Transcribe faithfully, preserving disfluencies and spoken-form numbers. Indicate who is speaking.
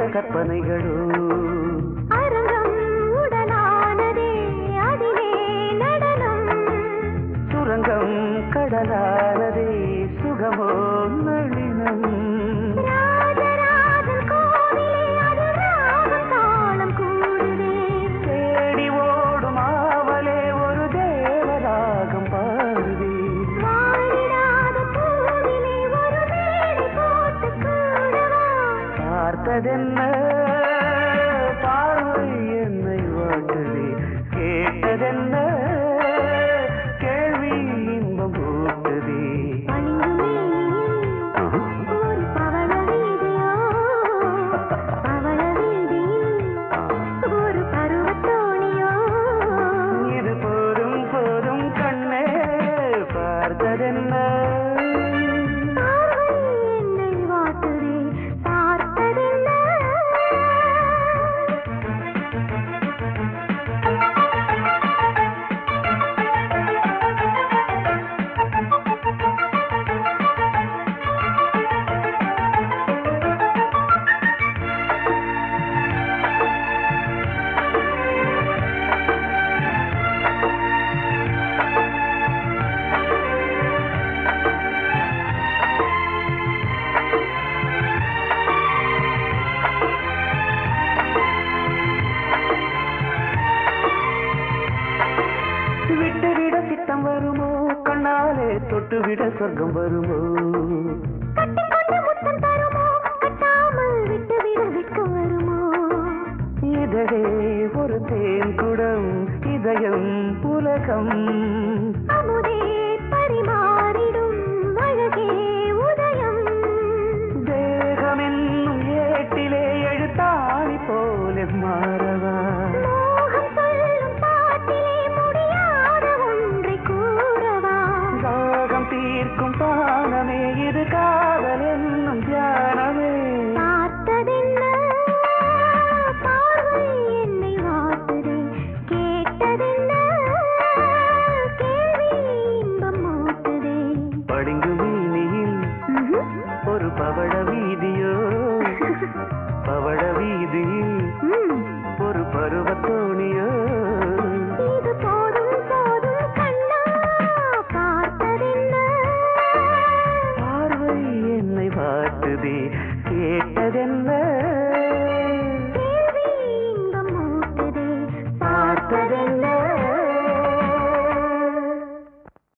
Speaker 1: கற்பனைகளோ
Speaker 2: அரங்கம் உடலானதே அதிலே நடனம்
Speaker 1: சுரங்கம் கடலானதே சுகமோ நளினம்
Speaker 2: ராஜராஜன் கோவிலே அது ராகம் தாளம் கூடுதே
Speaker 1: தேடி ஓடும் ஆவலே ஒரு தேவராகம் பாடுதே
Speaker 2: வாழிடாத பூவிலே ஒரு மேடை போட்டு கூடவா
Speaker 1: பார்த்ததென்ன பார்வை என்னை வாட்டுதே கேட்டதென்ன கேள்வி இன்பம் ஊட்டுதே
Speaker 2: ஒரு பவள வீதியோ பவள வீதியில் ஒரு பருவத்தோணியோ
Speaker 1: இது போதும் போதும் கண்ணே பார்த்ததென்ன
Speaker 2: பார்வை என்னை வாட்டுதே பார்த்ததென்ன
Speaker 1: விட்டுவிட சித்தம் வருமோ கண்ணாலே தொட்டுவிட சொர்க்கம் வருமோ
Speaker 2: கட்டிக்கொண்டு முத்தம் தருமோ கட்டாமல் விட்டுவிட வெட்கம் வருமோ
Speaker 1: இதழே ஒரு தேன் குடம் இதயம் உலகம்
Speaker 2: அமுதே பரிமாறிடும் அழகே உதயம்
Speaker 1: தேகம் என்னும் ஏட்டிலே எழுத்தாணி போல மாறவா
Speaker 2: மோகம் சொல்லும் பாட்டிலே முடியாத ஒன்றை கூறவா
Speaker 1: ராகம் தீர்க்கும் பானமே இது காதல் என்னும் தியானமே
Speaker 2: பார்த்ததென்ன பார்வை என்னை வாட்டுதே கேட்டதென்ன கேள்வி இன்பம் மூட்டுதே
Speaker 1: பளிங்கு வீதியில் ஒரு பவள வீதியோ பவள வீதியில் ஒரு பருவத்தோணியோ
Speaker 2: இது போதும் போதும் கண்ணா பார்த்ததென்ன
Speaker 1: பார்வை என்னை வாட்டுதே கேட்டதென்ன
Speaker 2: கேள்வி இன்பம் மூட்டுதே
Speaker 1: பார்த்ததென்ன